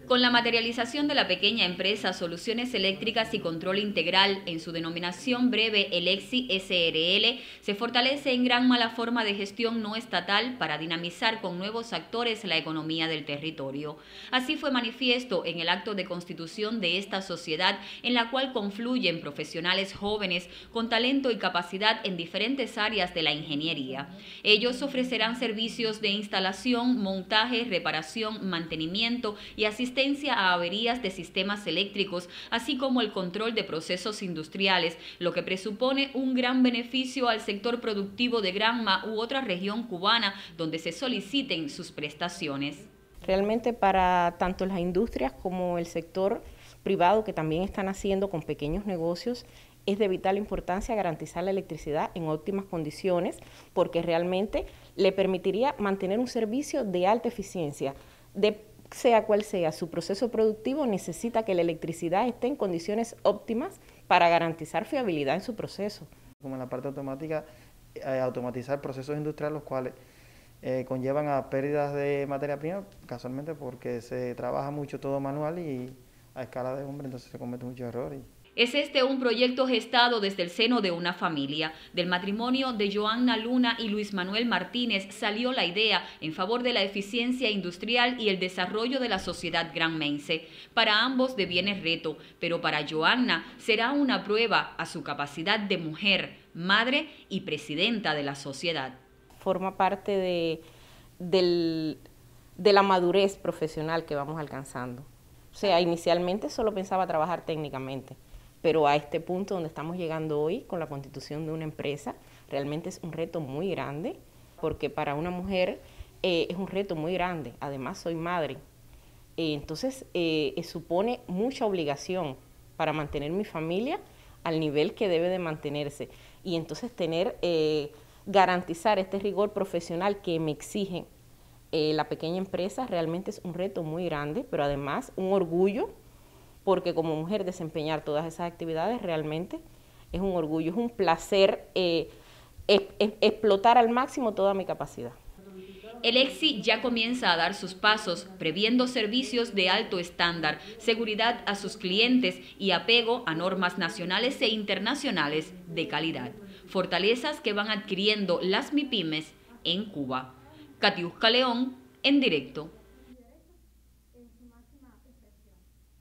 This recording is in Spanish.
Con la materialización de la pequeña empresa Soluciones Eléctricas y Control Integral, en su denominación breve Elexi SRL, se fortalece en gran la forma de gestión no estatal para dinamizar con nuevos actores la economía del territorio. Así fue manifiesto en el acto de constitución de esta sociedad, en la cual confluyen profesionales jóvenes con talento y capacidad en diferentes áreas de la ingeniería. Ellos ofrecerán servicios de instalación, montaje, reparación, mantenimiento y asistencia a averías de sistemas eléctricos, así como el control de procesos industriales, lo que presupone un gran beneficio al sector productivo de Granma u otra región cubana donde se soliciten sus prestaciones. Realmente para tanto las industrias como el sector privado que también están haciendo con pequeños negocios, es de vital importancia garantizar la electricidad en óptimas condiciones porque realmente le permitiría mantener un servicio de alta eficiencia, sea cual sea su proceso productivo, necesita que la electricidad esté en condiciones óptimas para garantizar fiabilidad en su proceso. Como en la parte automática, automatizar procesos industriales los cuales conllevan a pérdidas de materia prima, casualmente porque se trabaja mucho todo manual y a escala de hombre, entonces se cometen muchos errores. Es este un proyecto gestado desde el seno de una familia. Del matrimonio de Joanna Luna y Luis Manuel Martínez salió la idea en favor de la eficiencia industrial y el desarrollo de la sociedad granmense. Para ambos deviene reto, pero para Joanna será una prueba a su capacidad de mujer, madre y presidenta de la sociedad. Forma parte de la madurez profesional que vamos alcanzando. O sea, inicialmente solo pensaba trabajar técnicamente, pero a este punto donde estamos llegando hoy con la constitución de una empresa, realmente es un reto muy grande, porque para una mujer es un reto muy grande. Además soy madre, entonces supone mucha obligación para mantener mi familia al nivel que debe de mantenerse. Y entonces garantizar este rigor profesional que me exige la pequeña empresa realmente es un reto muy grande, pero además un orgullo, porque como mujer desempeñar todas esas actividades realmente es un orgullo, es un placer explotar al máximo toda mi capacidad. Elexi ya comienza a dar sus pasos, previendo servicios de alto estándar, seguridad a sus clientes y apego a normas nacionales e internacionales de calidad. Fortalezas que van adquiriendo las MIPYMES en Cuba. Katiuska León, en directo.